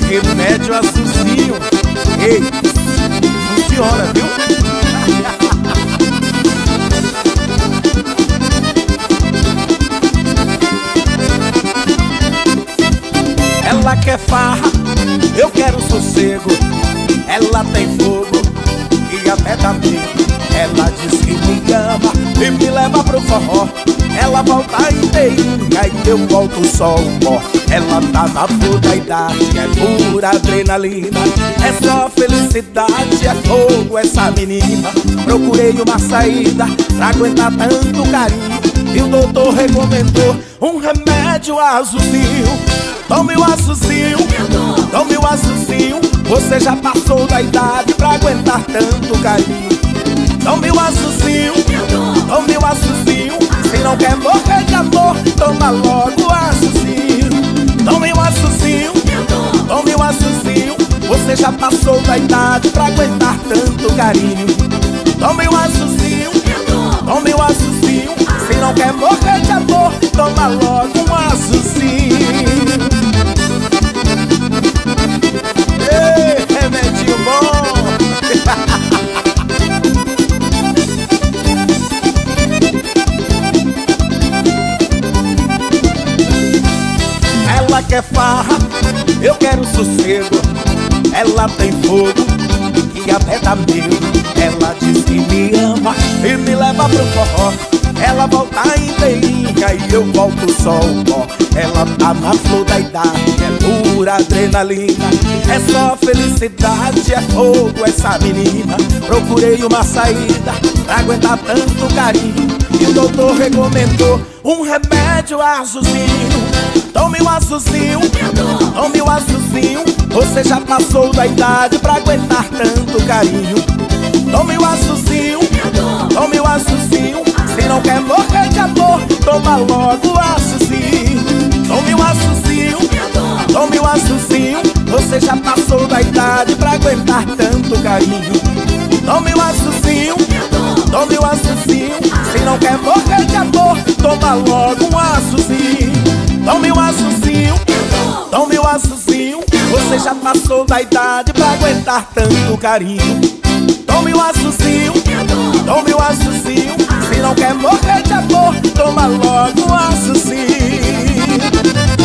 remédio azulzinho. Ei, funciona, viu? Ela quer farra, eu quero sossego. Ela tem fogo e até dá medo. Ela diz que me ama e me leva pro forró. Ela volta inteirinha e eu volto só o pó. Ela tá na flor da idade, é pura adrenalina. É só felicidade, é fogo essa menina. Procurei uma saída pra aguentar tanto carinho e o doutor recomendou um remédio azulzinho. Tome o azulzinho, tome o azulzinho. Você já passou da idade pra aguentar tanto carinho. Tome o azulzinho, tome o azulzinho. Se não quer morrer de amor, toma logo o azulzinho. Tome o azulzinho, tome o azulzinho. Você já passou da idade pra aguentar tanto carinho. Tome o azulzinho, tome o azulzinho. Se não quer morrer de amor, toma logo um azulzinho. Ei, remedinho bom. Ela quer farra, eu quero sossego. Ela tem fogo e até dá medo. Ela diz que me ama e me leva pro forró. Ela volta inteirinha e eu volto só o pó. Ela tá na flor da idade, é pura adrenalina. É só felicidade, é fogo essa menina. Procurei uma saída pra aguentar tanto carinho e o doutor recomendou um remédio azulzinho. Tome o azulzinho, tome o azulzinho. Você já passou da idade pra aguentar tanto carinho. Tome o azulzinho, tome o azulzinho. Se não quer morrer de amor, toma logo o azulzinho. Tome o azulzinho, tome o azulzinho. Você já passou da idade pra aguentar tanto carinho. Tome o azulzinho, tome o azulzinho. Se não quer morrer de amor, toma logo um azulzinho. Tome o azulzinho, tome o azulzinho. Você já passou da idade pra aguentar tanto carinho. Tome o azulzinho, tome o azulzinho. Se não quer morrer de amor, toma logo um azulzinho.